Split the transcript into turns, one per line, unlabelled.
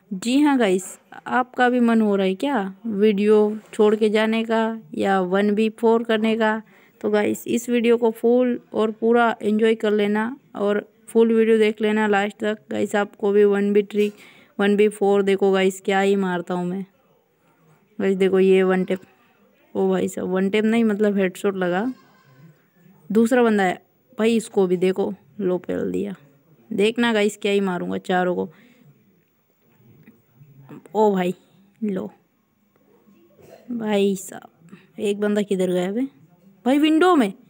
जी हाँ गाइस, आपका भी मन हो रहा है क्या वीडियो छोड़ के जाने का या 1v4 करने का? तो गाइस इस वीडियो को फुल और पूरा एंजॉय कर लेना और फुल वीडियो देख लेना लास्ट तक। गाइस आपको भी 1v3 1v4 देखो गाइस क्या ही मारता हूँ मैं। गाइस देखो ये वन टेप, ओ भाई साहब वन टेप नहीं मतलब हेडशॉट लगा। दूसरा बंदा है भाई, इसको भी देखो लो पेल दिया। देखना गाइस क्या ही मारूंगा चारों को। ओ भाई लो भाई साहब, एक बंदा किधर गया बे? भाई विंडो में